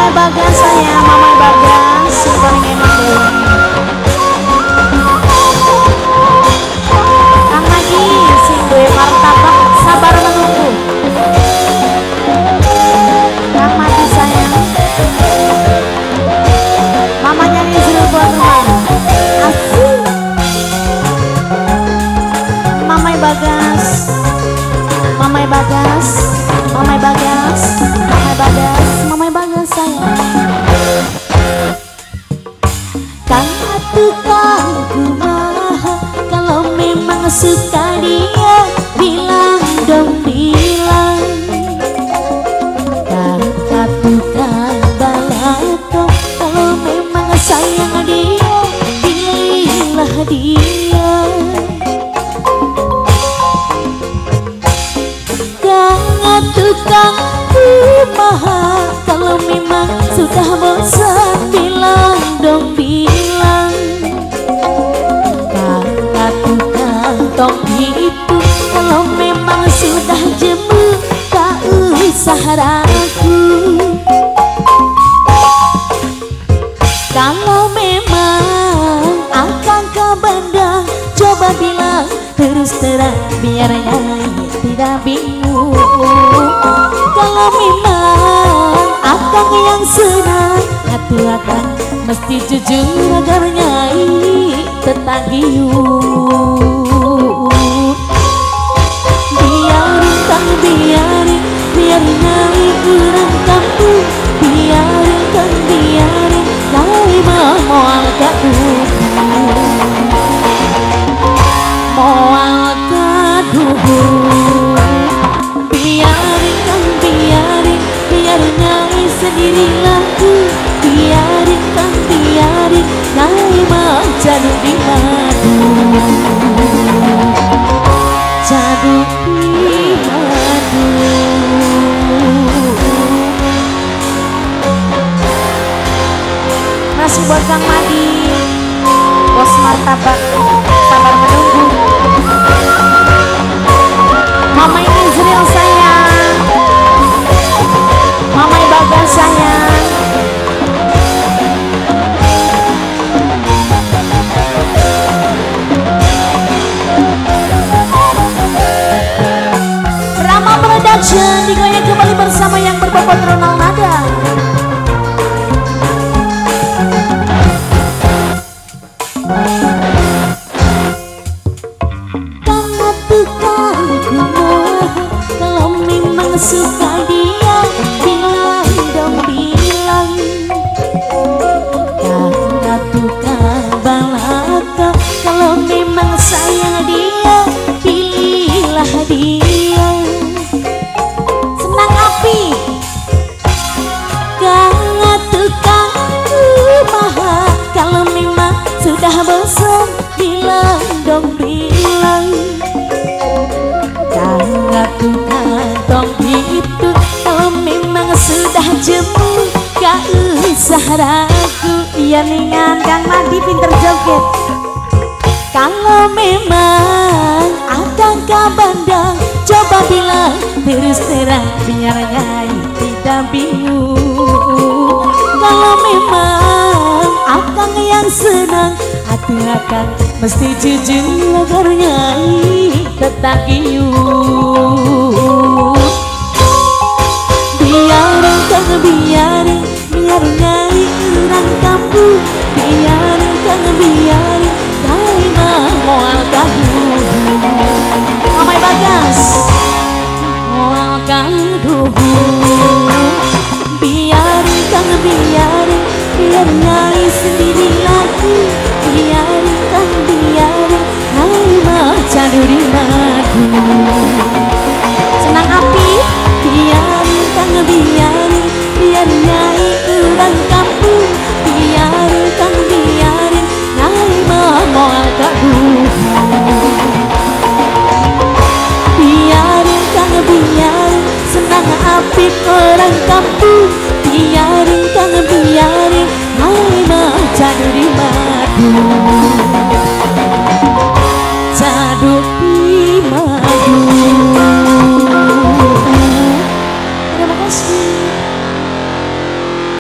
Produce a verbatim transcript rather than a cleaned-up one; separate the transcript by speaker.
Speaker 1: Mamai Bagas saya, Mamai Bagas si paling enak deh. Kang Madi si gue martabak sabar menunggu. Kang Madi sayang, mamanya Nizrul buat rumah. Asik. Mamai Bagas, Mamai Bagas, Mamai Bagas, Mamai Bagas, Mamai Bagas sayang. Kang tukang kumaha kalau memang suka dia, bilang dong bilang. Kang tukang balato kalau memang sayang dia, pilihlah dia. Kang tukang kumaha kalau memang sudah bosan, bilang dong bilang. Kang tukang tong itu kalau memang sudah jemu, tak usah ragu. Kalau memang akan ke Bandung, coba bilang terus terang biar nyanyi tidak bingung. Kalau memang akan yang senang, hati akan mesti jujur agar nyanyi tetagiyuh. Biarin kang biarin, biar nyanyi kurang kampung. Biarin kang biarin, nyanyi moal gaduh. Moal gaduh. Biarin kang biarin, biar nyanyi sendiri lagu. Biarin kang biarin, nyanyi mau jadu di madu. Jadu di madu. Masih buat Kang Madi, bos martabak, sabar menunggu. Mamai Nizril sayang, Mamai Bagas sayang. Rama Production digoyang kembali bersama yang berbobot Ronald Nada. Suka dia, bilang dong bilang. Karena tukang balako kalau memang sayang dia, pilihlah dia. Senang api. Karena tukang kumaha kalau memang sudah bosan, bilang dong bilang. Karena tukang tong itu kalau memang sudah jemu, gak usah ragu. Iya ningan Kang Madi pinter joget. Kalau memang akan ke Bandung, coba bilang terus terang biar nyanyi tidak bingung. Kalau memang akan yang senang, hati akan mesti jujur agar nyanyi tetagiyuh. Biarin kang biarin, biar nyanyi urang kampung. Biarin kang biarin, nyanyi mah moal gaduh. Mamai Bagas, moal gaduh. Biarin kang biarin, biar nyanyi sendiri lagi. Biarin kang biarin, nyanyi mah jadu di madu. Senang api. Biarin kang biarin, biar nyanyi urang kampung. Biarin kang biarin, nyanyi mah moal gaduh. Biarin kang biarin, senang api orang kampung. Biarin kang biarin, nyanyi mah jadu di madu. Jadu di madu.